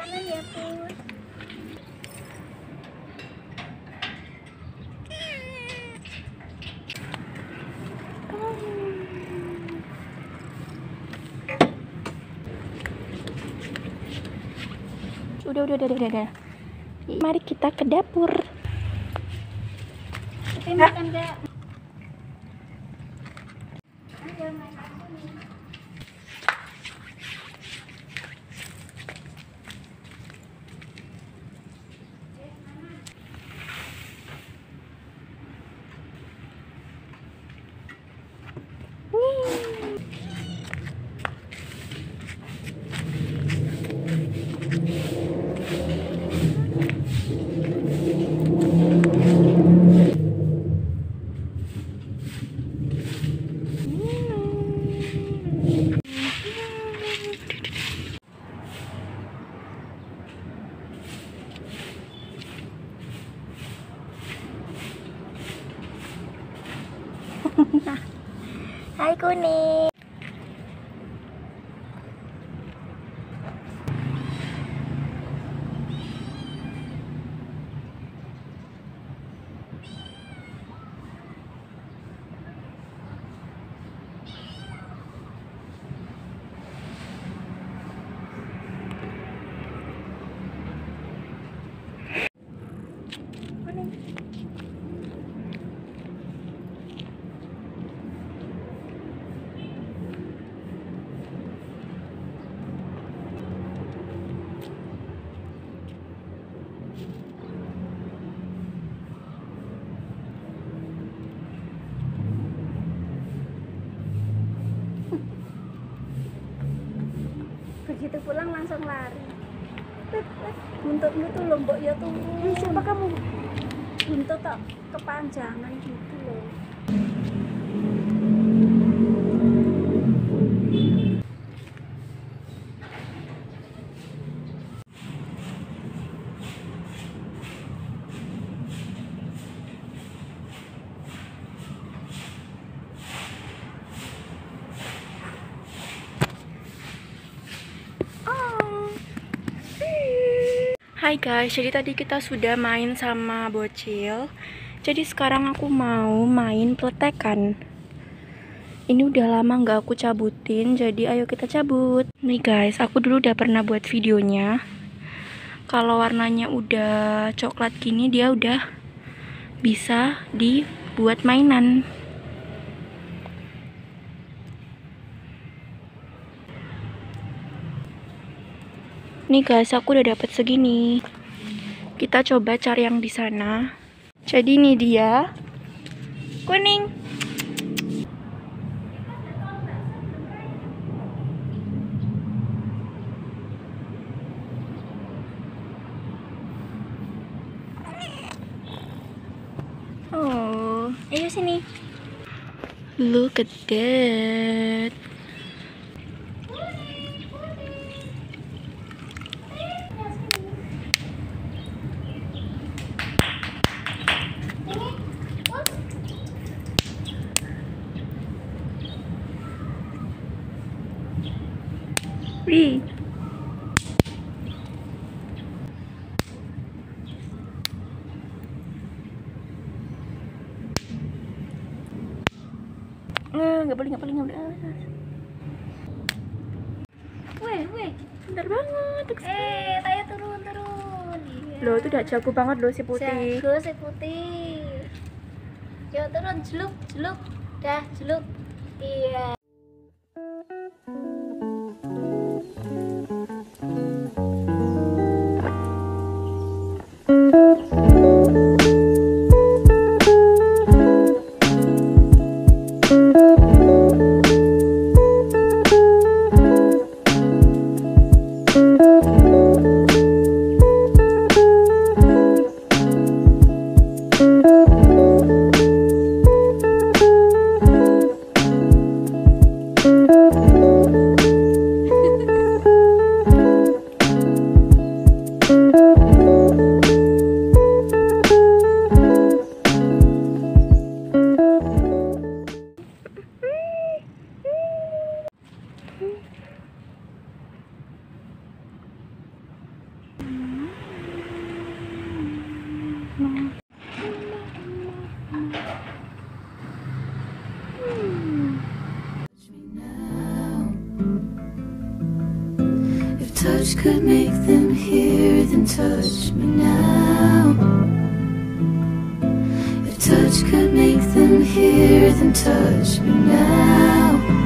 kanan ya, Pus. Udah. Mari kita ke dapur. Kita makan gak? Ayo makan nih. Hai kuning. Begitu pulang langsung lari. Buntutmu tuh lombok ya tuh. Siapa kamu? Buntut tak kepanjangan gitu loh. Hai guys, jadi tadi kita sudah main sama bocil. Jadi sekarang aku mau main peletekan. Ini udah lama nggak aku cabutin, jadi ayo kita cabut. Nih guys, aku dulu udah pernah buat videonya. Kalau warnanya udah coklat gini, dia udah bisa dibuat mainan. Nih guys, aku udah dapet segini. Kita coba cari yang di sana. Jadi ini dia. Kuning. Oh, ayo sini. Look at that. Wih. Nggak boleh. Weh. Bener banget. Tayo turun. Iya. Loh, itu udah jago banget loh si putih. Jago si putih. Yuk turun, jeluk. Dah, jeluk. Iya. touch could make them hear, then touch me now. If touch could make them hear, then touch me now.